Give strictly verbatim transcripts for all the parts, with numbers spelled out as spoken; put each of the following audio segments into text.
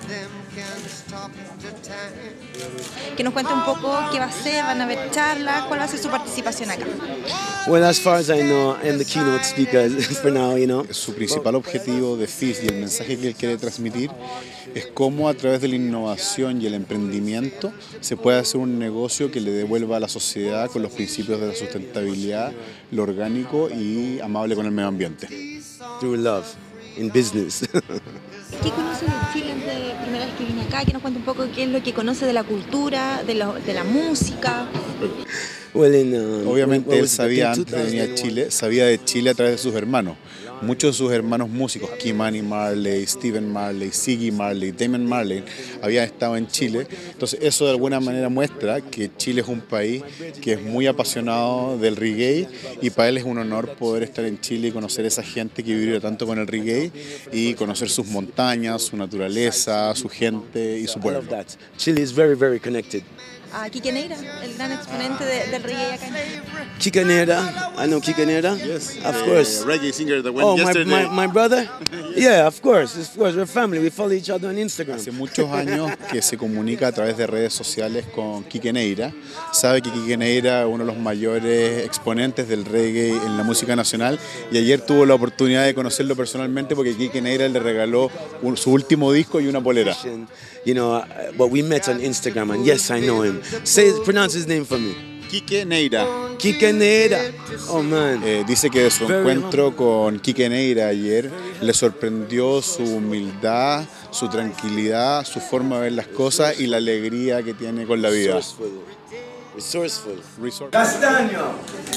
Que nos cuente un poco qué va a ser, van a haber charlas, cuál va a ser su participación acá. Well, as far as I know, I'm the keynote speaker for now, you know. Su principal objetivo de F I S y el mensaje que él quiere transmitir es cómo a través de la innovación y el emprendimiento se puede hacer un negocio que le devuelva a la sociedad con los principios de la sustentabilidad, lo orgánico y amable con el medio ambiente. Through love, in business. ¿Qué conoce de Chile antes de la primera vez que viene acá? Que nos cuente un poco qué es lo que conoce de la cultura, de, lo, de la música. Well, in, uh, Obviamente él sabía antes de venir a Chile, sabía de Chile a través de sus hermanos. Muchos de sus hermanos músicos, Ky-Mani Marley, Stephen Marley, Ziggy Marley, Damian Marley, habían estado en Chile. Entonces eso de alguna manera muestra que Chile es un país que es muy apasionado del reggae y para él es un honor poder estar en Chile y conocer a esa gente que vibra tanto con el reggae y conocer sus montañas, su naturaleza, su gente y su pueblo. Chile is very, very connected. A Quique Neira, el gran exponente de, del reggae acá en Chile. Quique Neira, I know Quique Neira. Yes, of course. Reggae singer that went oh, my, yesterday. my, my brother? Yeah, of course, of course. We're family. We follow each other on Instagram. Hace muchos años que se comunica a través de redes sociales con Quique Neira. Sabe que Quique Neira es uno de los mayores exponentes del reggae en la música nacional y ayer tuvo la oportunidad de conocerlo personalmente porque Quique Neira le regaló un, su último disco y una polera. You know, uh, but we met on Instagram and yes, I know him. Say, pronounce his name for me. Quique Neira. Quique Neira. Oh man. Eh, dice que de su Very encuentro con Quique Neira ayer le sorprendió su humildad, su tranquilidad, su forma de ver las cosas y la alegría que tiene con la vida. Resourceful. Resourceful. Resort. Castaño.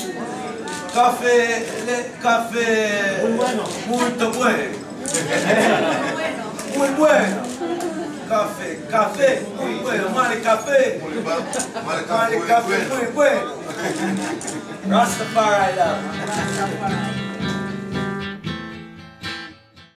Café, le, café. Muy bueno. Muy bueno. Muy bueno. Café, café, muy bueno, male café, male café, muy bueno. Rastafari love.